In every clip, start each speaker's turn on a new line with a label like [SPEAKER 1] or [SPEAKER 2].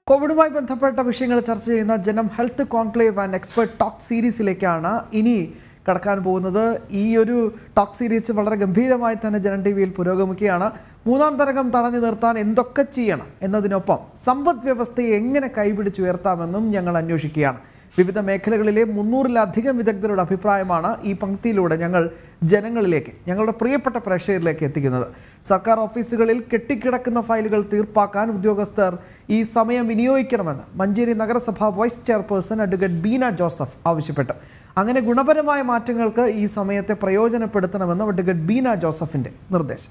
[SPEAKER 1] കോവിഡുമായി ബന്ധപ്പെട്ട വിഷയങ്ങൾ ചർച്ച ചെയ്യുന്ന Janam health conclave and expert talk സീരീസിലേക്കാണ് ഇനി കടക്കാൻ പോകുന്നത്. ഈ ഒരു ടോക്ക് സീരീസ് വളരെ ഗംഭീരമായി തന്നെ ജനം ടിവിയിൽ പുരോഗമിക്കുകയാണ്. മൂന്നാം തരംഗം തടഞ്ഞു നിർത്താൻ എന്തൊക്കെ ചെയ്യണം എന്നതിനൊപ്പം സമ്പദ് വ്യവസ്ഥയെ എങ്ങനെ കൈപിടിച്ചുയർത്താമെന്നും ഞങ്ങൾ അന്വേഷിക്കുകയാണ്. വിവിധ മേഖലകളിലെ 300-ലധികം വിദഗ്ധരുടെ അഭിപ്രായമാണ് ഈ പങ്ക്തിയിലൂടെ ഞങ്ങൾ ജനങ്ങളിലേക്ക്, ഞങ്ങളുടെ പ്രിയപ്പെട്ട പ്രേക്ഷകരിലേക്ക് എത്തിക്കുന്നത്. സർക്കാർ ഓഫീസുകളിൽ കെട്ടിക്കിടക്കുന്ന ഫയലുകൾ തീർപ്പാക്കാൻ ഉദ്യോഗസ്ഥർ ഈ സമയം വിനിയോഗിക്കണമെന്ന് മഞ്ചേരി നഗരസഭ vice chairperson advocate Beena Joseph ആവശ്യപ്പെട്ടു. അങ്ങനെ ഗുണപരമായ മാറ്റങ്ങൾക്ക് ഈ സമയത്തെ പ്രയോജനപ്പെടുത്തണമെന്ന് അഡ്വക്കേറ്റ് ബീന ജോസഫിന്റെ നിർദ്ദേശം.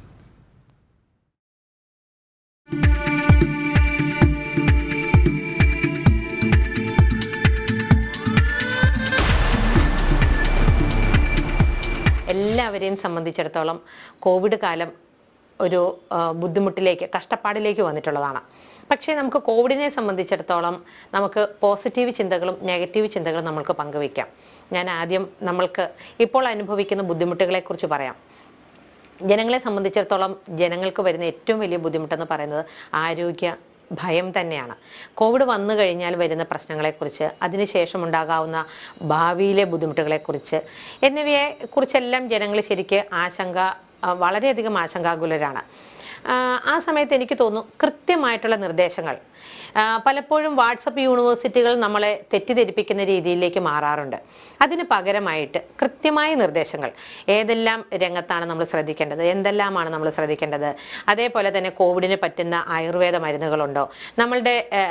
[SPEAKER 2] എല്ലാവരെയും സംബന്ധിച്ചിടത്തോളം കോവിഡ് കാലം ഒരു ബുദ്ധിമുട്ടിലേക്ക്, കഷ്ടപ്പാടിലേക്ക് വന്നിട്ടുള്ളതാണ്. പക്ഷേ നമുക്ക് കോവിഡിനെ സംബന്ധിച്ചിടത്തോളം നമുക്ക് പോസിറ്റീവ് ചിന്തകളും നെഗറ്റീവ് ചിന്തകളും നമ്മൾക്ക് പങ്കുവയ്ക്കാം. ഞാൻ ആദ്യം നമ്മൾക്ക് ഇപ്പോൾ അനുഭവിക്കുന്ന ബുദ്ധിമുട്ടുകളെക്കുറിച്ച് പറയാം. ജനങ്ങളെ സംബന്ധിച്ചിടത്തോളം ജനങ്ങൾക്ക് വരുന്ന ഏറ്റവും വലിയ ബുദ്ധിമുട്ടെന്ന് പറയുന്നത് ആരോഗ്യ ഭയം തന്നെയാണ്. കോവിഡ് വന്നു കഴിഞ്ഞാൽ വരുന്ന പ്രശ്നങ്ങളെക്കുറിച്ച്, അതിനുശേഷം ഉണ്ടാകാവുന്ന ഭാവിയിലെ ബുദ്ധിമുട്ടുകളെക്കുറിച്ച് എന്നിവയെക്കുറിച്ചെല്ലാം ജനങ്ങൾ ശരിക്ക് വളരെയധികം ആശങ്കാകുലരാണ്. ആ സമയത്ത് എനിക്ക് തോന്നുന്നു കൃത്യമായിട്ടുള്ള നിർദ്ദേശങ്ങൾ പലപ്പോഴും വാട്സപ്പ് യൂണിവേഴ്സിറ്റികൾ നമ്മളെ തെറ്റിദ്ധരിപ്പിക്കുന്ന രീതിയിലേക്ക് മാറാറുണ്ട്. അതിന് പകരമായിട്ട് കൃത്യമായ നിർദ്ദേശങ്ങൾ, ഏതെല്ലാം രംഗത്താണ് നമ്മൾ ശ്രദ്ധിക്കേണ്ടത്, എന്തെല്ലാമാണ് നമ്മൾ ശ്രദ്ധിക്കേണ്ടത്, അതേപോലെ തന്നെ കോവിഡിന് പറ്റുന്ന ആയുർവേദ മരുന്നുകളുണ്ടോ, നമ്മളുടെ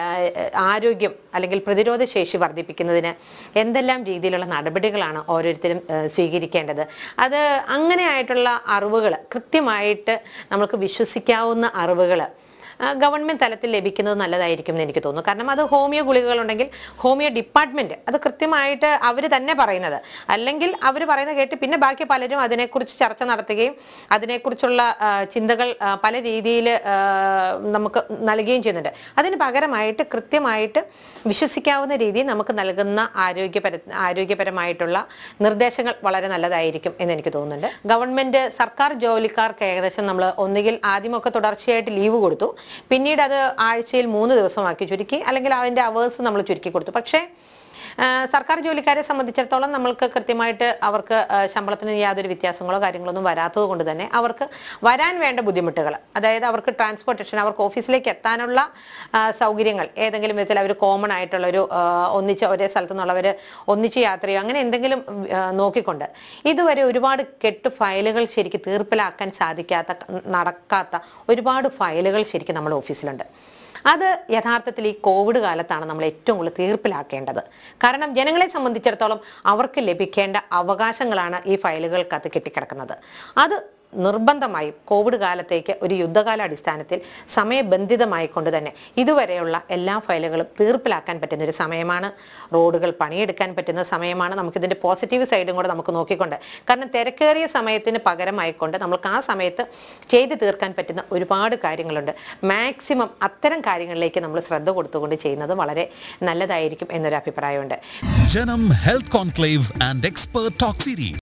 [SPEAKER 2] ആരോഗ്യം അല്ലെങ്കിൽ പ്രതിരോധ ശേഷി വർദ്ധിപ്പിക്കുന്നതിന് എന്തെല്ലാം രീതിയിലുള്ള നടപടികളാണ് ഓരോരുത്തരും സ്വീകരിക്കേണ്ടത്, അത് അങ്ങനെയായിട്ടുള്ള അറിവുകൾ, കൃത്യമായിട്ട് നമുക്ക് വിശ്വസിക്കാവുന്ന അറിവുകൾ ഗവൺമെൻറ് തലത്തിൽ ലഭിക്കുന്നത് നല്ലതായിരിക്കും എന്ന് എനിക്ക് തോന്നുന്നു. കാരണം അത് ഹോമിയോ ഗുളികകളുണ്ടെങ്കിൽ ഹോമിയോ ഡിപ്പാർട്ട്മെൻറ്റ് അത് കൃത്യമായിട്ട് അവർ തന്നെ പറയുന്നത്, അല്ലെങ്കിൽ അവർ പറയുന്നത് കേട്ട് പിന്നെ ബാക്കി പലരും അതിനെക്കുറിച്ച് ചർച്ച നടത്തുകയും അതിനെക്കുറിച്ചുള്ള ചിന്തകൾ പല രീതിയിൽ നമുക്ക് നൽകുകയും ചെയ്യുന്നുണ്ട്. അതിന് പകരമായിട്ട് കൃത്യമായിട്ട് വിശ്വസിക്കാവുന്ന രീതിയിൽ നമുക്ക് നൽകുന്ന ആരോഗ്യപരമായിട്ടുള്ള നിർദ്ദേശങ്ങൾ വളരെ നല്ലതായിരിക്കും എന്ന് എനിക്ക് തോന്നുന്നുണ്ട്. ഗവൺമെൻറ് സർക്കാർ ജോലിക്കാർക്ക് ഏകദേശം നമ്മൾ ഒന്നുകിൽ ആദ്യമൊക്കെ തുടർച്ചയായിട്ട് ലീവ് കൊടുത്തു, പിന്നീട് അത് ആഴ്ചയിൽ 3 ദിവസമാക്കി ചുരുക്കി, അല്ലെങ്കിൽ അതിൻ്റെ അവേഴ്സ് നമ്മൾ ചുരുക്കി കൊടുത്തു. പക്ഷേ സർക്കാർ ജോലിക്കാരെ സംബന്ധിച്ചിടത്തോളം നമ്മൾക്ക് കൃത്യമായിട്ട് അവർക്ക് ശമ്പളത്തിന് യാതൊരു വ്യത്യാസങ്ങളോ കാര്യങ്ങളൊന്നും വരാത്തത് കൊണ്ട് തന്നെ അവർക്ക് വരാൻ വേണ്ട ബുദ്ധിമുട്ടുകൾ, അതായത് അവർക്ക് ട്രാൻസ്പോർട്ടേഷൻ, അവർക്ക് ഓഫീസിലേക്ക് എത്താനുള്ള സൗകര്യങ്ങൾ ഏതെങ്കിലും വിധത്തിൽ അവർ കോമൺ ആയിട്ടുള്ളൊരു ഒരേ സ്ഥലത്തു നിന്നുള്ളവർ ഒന്നിച്ച് യാത്ര ചെയ്യുക, അങ്ങനെ എന്തെങ്കിലും നോക്കിക്കൊണ്ട് ഇതുവരെ ഒരുപാട് ഫയലുകൾ ശരിക്കും തീർപ്പിലാക്കാൻ നടക്കാത്ത ഒരുപാട് ഫയലുകൾ ശരിക്കും നമ്മുടെ ഓഫീസിലുണ്ട്. അത് യഥാർത്ഥത്തിൽ ഈ കോവിഡ് കാലത്താണ് നമ്മൾ ഏറ്റവും കൂടുതൽ തീർപ്പിലാക്കേണ്ടത്. കാരണം ജനങ്ങളെ സംബന്ധിച്ചിടത്തോളം അവർക്ക് ലഭിക്കേണ്ട അവകാശങ്ങളാണ് ഈ ഫയലുകൾക്കകത്ത് കെട്ടിക്കിടക്കുന്നത്. അത് നിർബന്ധമായും കോവിഡ് കാലത്തേക്ക് ഒരു യുദ്ധകാല അടിസ്ഥാനത്തിൽ സമയബന്ധിതമായി കൊണ്ട് തന്നെ ഇതുവരെയുള്ള എല്ലാ ഫയലുകളും തീർപ്പിലാക്കാൻ പറ്റുന്ന ഒരു സമയമാണ്. റോഡുകൾ പണിയെടുക്കാൻ പറ്റുന്ന സമയമാണ്. നമുക്കിതിൻ്റെ പോസിറ്റീവ് സൈഡും കൂടെ നമുക്ക് നോക്കിക്കൊണ്ട്, കാരണം തിരക്കേറിയ സമയത്തിന് പകരമായിക്കൊണ്ട് നമുക്ക് ആ സമയത്ത് ചെയ്തു തീർക്കാൻ പറ്റുന്ന ഒരുപാട് കാര്യങ്ങളുണ്ട്. മാക്സിമം അത്തരം കാര്യങ്ങളിലേക്ക് നമ്മൾ ശ്രദ്ധ കൊടുത്തുകൊണ്ട് ചെയ്യുന്നത് വളരെ നല്ലതായിരിക്കും എന്നൊരു അഭിപ്രായമുണ്ട്.
[SPEAKER 3] Janam health conclave and expert talk series.